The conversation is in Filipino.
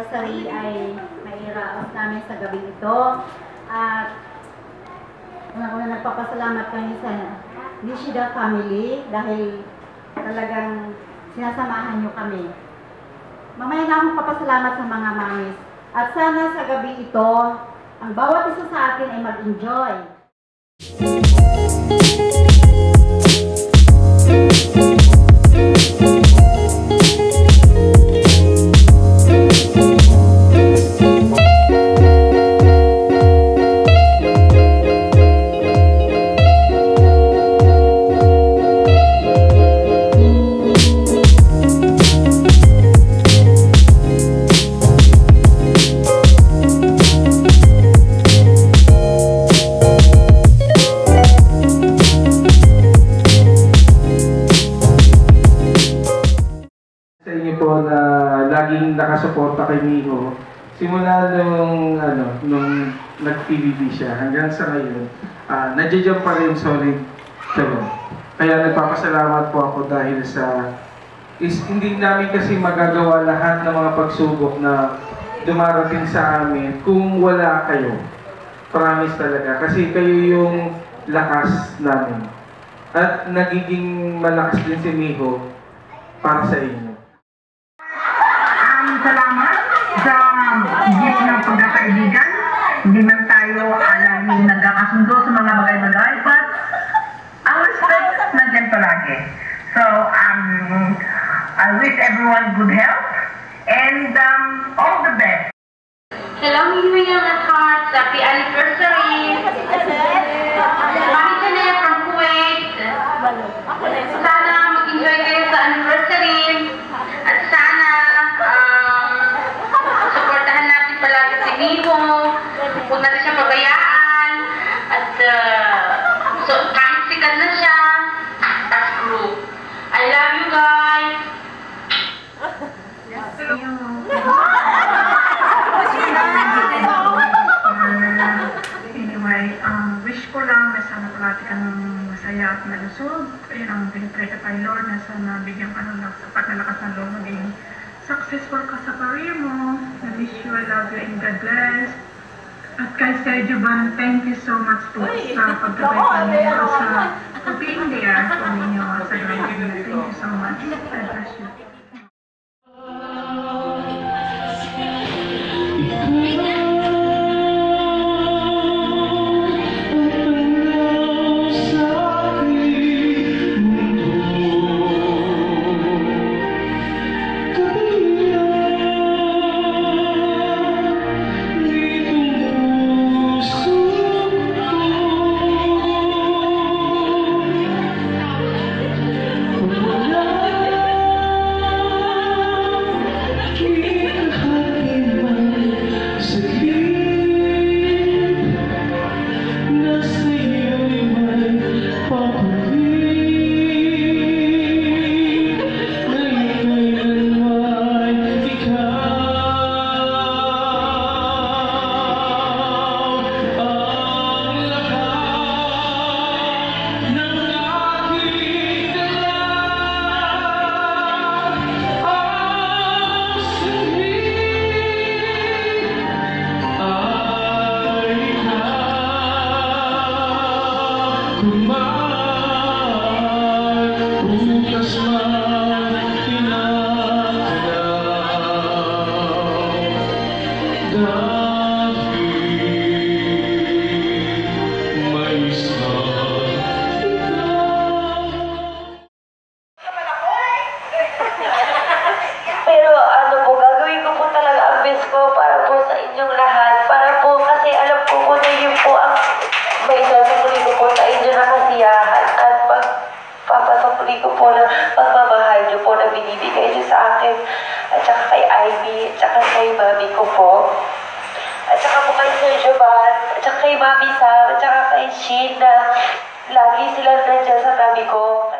anniversary ay mairaos namin sa gabing ito. At una nagpapasalamat kami sa Nishida family dahil talagang sinasamahan nyo kami. Mamaya na akong papasalamat sa mga mamis. At sana sa gabi ito, ang bawat isa sa atin ay mag-enjoy. Laging nakasuporta kay Miho simula nung nag-PBB siya hanggang sa ngayon. Nandiyan pa rin solid siya. Kaya nagpapasalamat po ako dahil sa hindi namin kasi magagawa lahat ng mga pagsubok na dumarating sa amin kung wala kayo. Promise talaga. Kasi kayo yung lakas namin. At nagiging malakas din si Miho para sa inyo. Salamat sa gift ng pagkakaibigan. Hindi man tayo laging nagkakasundo sa mga bagay-bagay, but ang respect nandiyan palagi. So, I wish everyone good health and all the best. Hello, Miho Young at Heart. Happy anniversary! Mami Chanel from Kuwait. Sana mag-enjoy kayo sa anniversary. At sana supportahan natin palagi si Miho. Huwag natin siya pabayaan. At so, kahit sikat na siya, as group. I love you guys! Anyway, wish ko lang na sana palagi kang masaya at malusog. Ayun ang pinipray ka kay Lord na sana bigyan ka ng sapat na lakas ng Lord maging successful ka sa career mo. I wish you, I love you, and God bless. At kay Sir Juban, thank you so much po sa pagkabay niyo sa being there for ninyo sa gawin niyo. Thank you so much. God bless you. Pero po, gagawin ko po talaga ang best ko para po sa inyong lahat. Para po, kasi alam ko po na yun po ang may sasapuli ko po sa inyo na kasiyahan at papasapuli ko po na pagmamahal nyo po na binibigay nyo sa akin. At saka kay Ivy, at saka kay Mami ko po. At saka po kay Sir Jovan, at saka kay Mami Sam, at saka kay Shin na lagi sila nandiyan sa tabi ko.